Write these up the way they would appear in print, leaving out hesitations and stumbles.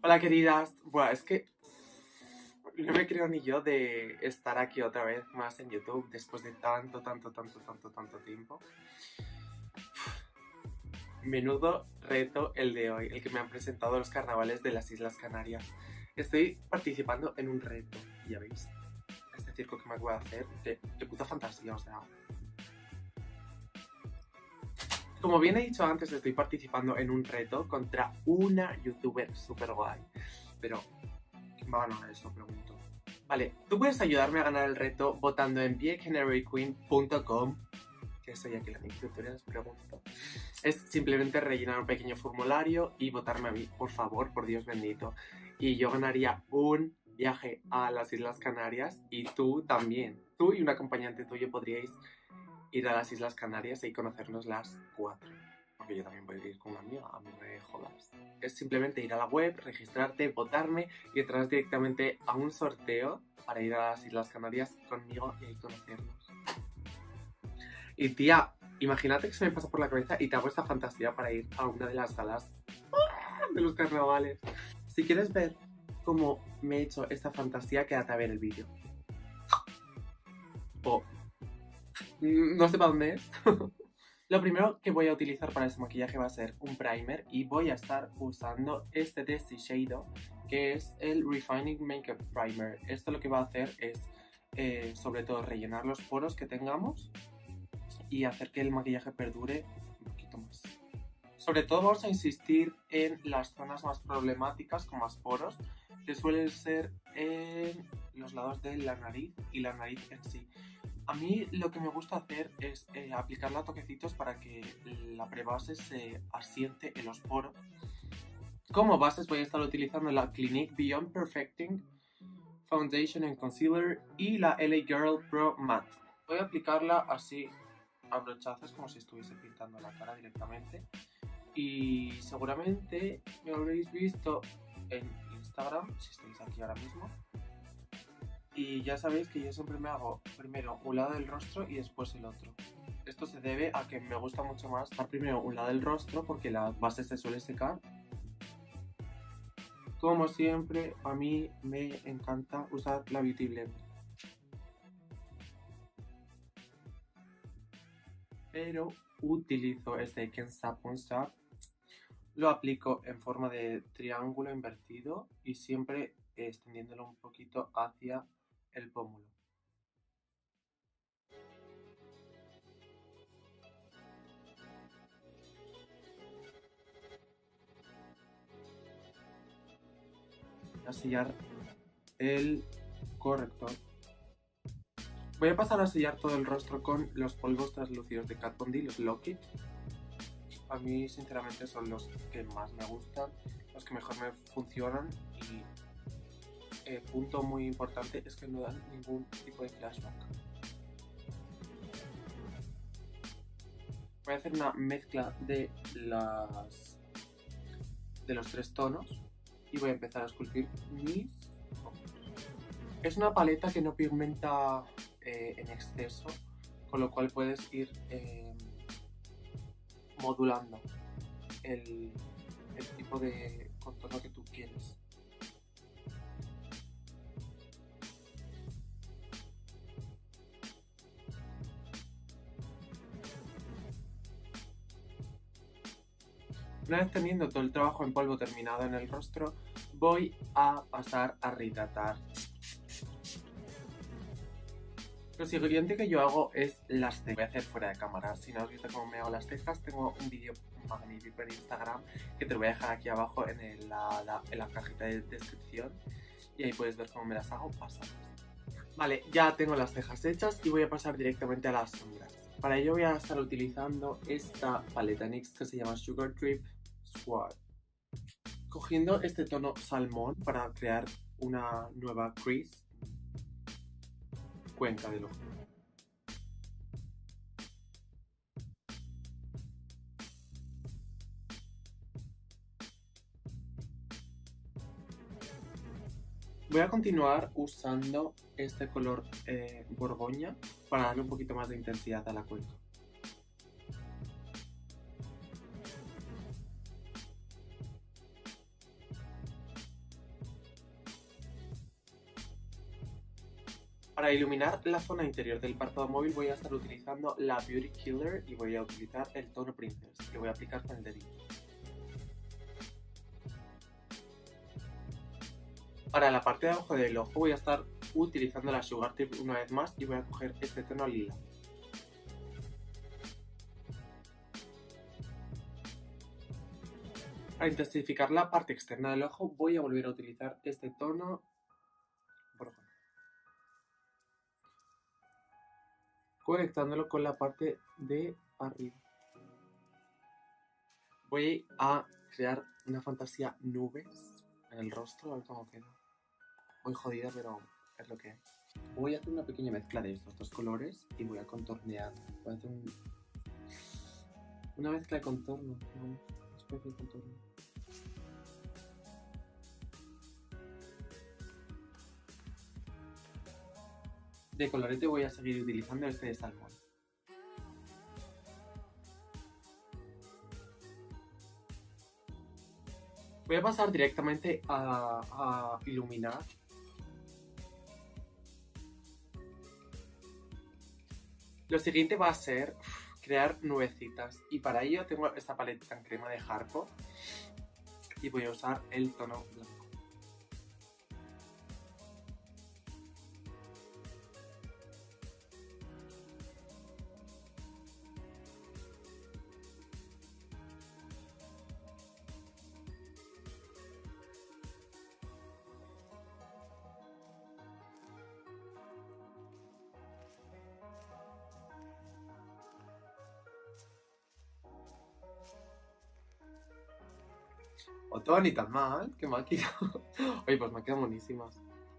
Hola queridas, bueno, es que no me creo ni yo de estar aquí otra vez más en YouTube después de tanto tiempo. Menudo reto el de hoy, el que me han presentado los carnavales de las Islas Canarias. Estoy participando en un reto, ya veis, este circo que me acabo de hacer de puta fantasía, o sea. Como bien he dicho antes, estoy participando en un reto contra una youtuber super guay. Pero, ¿quién va a ganar eso? Pregunto. Vale, tú puedes ayudarme a ganar el reto votando en BeACanaryQueen.com, que soy aquí la tutorial, os pregunto. Es simplemente rellenar un pequeño formulario y votarme a mí, por favor, por Dios bendito. Y yo ganaría un viaje a las Islas Canarias y tú también. Tú y un acompañante tuyo podríais ir a las Islas Canarias y conocernos las 4. Porque yo también voy a ir con una amiga, a mí me jodas. Es simplemente ir a la web, registrarte, votarme y entrar directamente a un sorteo para ir a las Islas Canarias conmigo y ahí conocernos. Y tía, imagínate que se me pasa por la cabeza y te hago esta fantasía para ir a una de las galas de los carnavales. Si quieres ver cómo me he hecho esta fantasía, quédate a ver el vídeo. O no sé para dónde es. Lo primero que voy a utilizar para este maquillaje va a ser un primer y voy a estar usando este de Shiseido, que es el Refining Makeup Primer. Esto lo que va a hacer es sobre todo rellenar los poros que tengamos y hacer que el maquillaje perdure un poquito más. Sobre todo vamos a insistir en las zonas más problemáticas con más poros, que suelen ser en los lados de la nariz y la nariz en sí. A mí lo que me gusta hacer es aplicarla a toquecitos para que la prebase se asiente en los poros. Como bases voy a estar utilizando la Clinique Beyond Perfecting Foundation and Concealer y la LA Girl Pro Matte. Voy a aplicarla así a brochazos como si estuviese pintando la cara directamente. Y seguramente me habréis visto en Instagram, si estáis aquí ahora mismo. Y ya sabéis que yo siempre me hago primero un lado del rostro y después el otro. Esto se debe a que me gusta mucho más dar primero un lado del rostro porque la base se suele secar. Como siempre, a mí me encanta usar la Beauty Blend. Pero utilizo este Ken Sapon Sap. Lo aplico en forma de triángulo invertido y siempre extendiéndolo un poquito hacia el pómulo. Voy a sellar el corrector. Voy a pasar a sellar todo el rostro con los polvos translúcidos de Kat Von D, los Lock-It. A mí sinceramente son los que más me gustan, los que mejor me funcionan y punto muy importante es que no dan ningún tipo de flashback. Voy a hacer una mezcla de los tres tonos y voy a empezar a esculpir mis ojos. Es una paleta que no pigmenta en exceso, con lo cual puedes ir modulando el tipo de contorno que tú quieres. Una vez teniendo todo el trabajo en polvo terminado en el rostro, voy a pasar a rehidratar. Lo siguiente que yo hago es las cejas. Voy a hacer fuera de cámara. Si no has visto cómo me hago las cejas, tengo un vídeo magnífico en Instagram que te lo voy a dejar aquí abajo en la cajita de descripción y ahí puedes ver cómo me las hago pasadas. Vale, ya tengo las cejas hechas y voy a pasar directamente a las sombras. Para ello voy a estar utilizando esta paleta NYX que se llama Sugar Drip Squad. Cogiendo este tono salmón para crear una nueva crease, cuenca del ojo. Voy a continuar usando este color borgoña para darle un poquito más de intensidad a la cuenca. Para iluminar la zona interior del párpado móvil voy a estar utilizando la Beauty Killer y voy a utilizar el tono Princess, que voy a aplicar con el dedito. Para la parte de abajo del ojo voy a estar utilizando la Sugar Tip una vez más y voy a coger este tono lila. Para intensificar la parte externa del ojo voy a volver a utilizar este tono rojo, conectándolo con la parte de arriba. Voy a crear una fantasía nubes en el rostro, a ver cómo queda. Voy jodida, pero es lo que es. Voy a hacer una pequeña mezcla de estos dos colores y voy a contornear. Voy a hacer una mezcla de contorno, una especie de contorno. De colorete voy a seguir utilizando este de salmón. Voy a pasar directamente a iluminar. Lo siguiente va a ser crear nubecitas y para ello tengo esta paleta en crema de Harpo y voy a usar el tono blanco. O todo ni tan mal, qué máquina. Oye, pues me quedan buenísimas.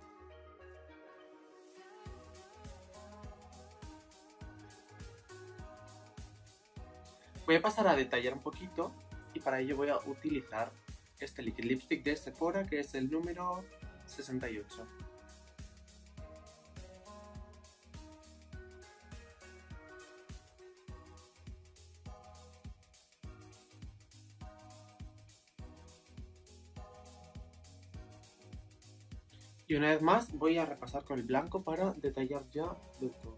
Voy a pasar a detallar un poquito y para ello voy a utilizar este Liquid Lipstick de Sephora que es el número 68. Y una vez más voy a repasar con el blanco para detallar ya del todo.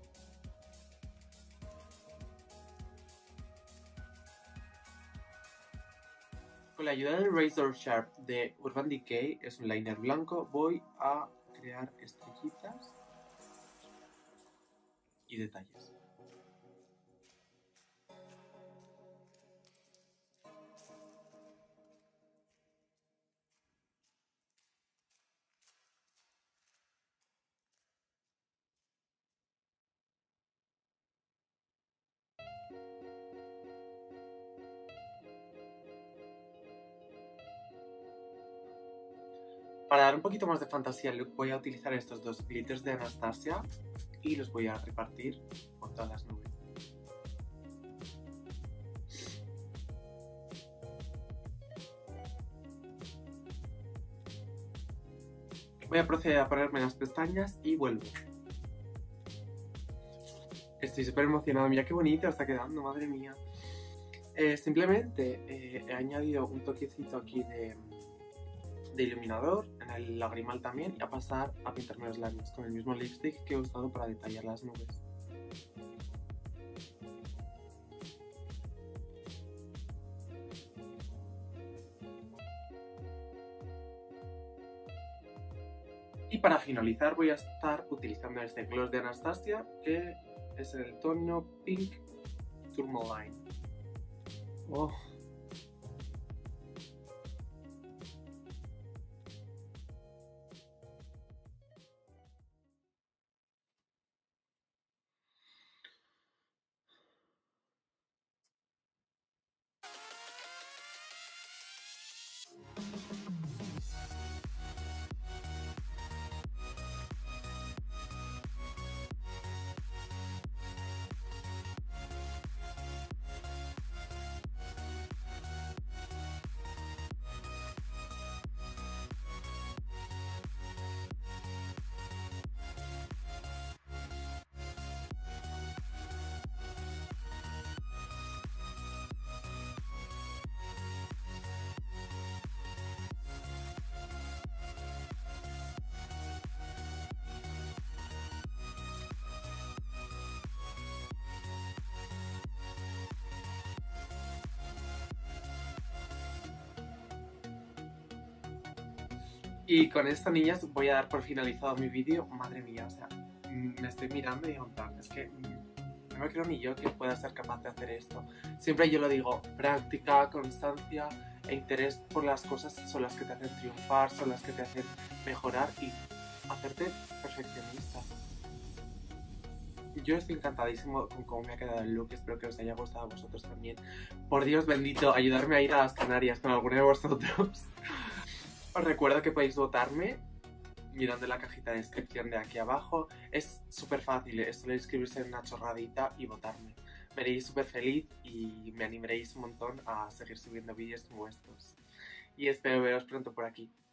Con la ayuda del Razor Sharp de Urban Decay, es un liner blanco, voy a crear estrellitas y detalles. Para dar un poquito más de fantasía al look voy a utilizar estos dos glitters de Anastasia y los voy a repartir por todas las nubes. Voy a proceder a ponerme las pestañas y vuelvo. Estoy súper emocionada, mira qué bonito está quedando, madre mía. Simplemente he añadido un toquecito aquí de iluminador, en el lagrimal también, y a pasar a pintarme los labios con el mismo lipstick que he usado para detallar las nubes. Y para finalizar voy a estar utilizando este gloss de Anastasia, que es el tono Pink Tourmaline. Oh. Y con esto, niñas, voy a dar por finalizado mi vídeo. Madre mía, o sea, me estoy mirando y digo, es que no me creo ni yo que pueda ser capaz de hacer esto. Siempre yo lo digo, práctica, constancia e interés por las cosas son las que te hacen triunfar, son las que te hacen mejorar y hacerte perfeccionista. Yo estoy encantadísimo con cómo me ha quedado el look, espero que os haya gustado a vosotros también. Por Dios bendito, ayudarme a ir a las Canarias con alguno de vosotros. Os recuerdo que podéis votarme mirando la cajita de descripción de aquí abajo. Es súper fácil, es solo inscribirse en una chorradita y votarme. Me haréis súper feliz y me animaréis un montón a seguir subiendo vídeos como estos. Y espero veros pronto por aquí.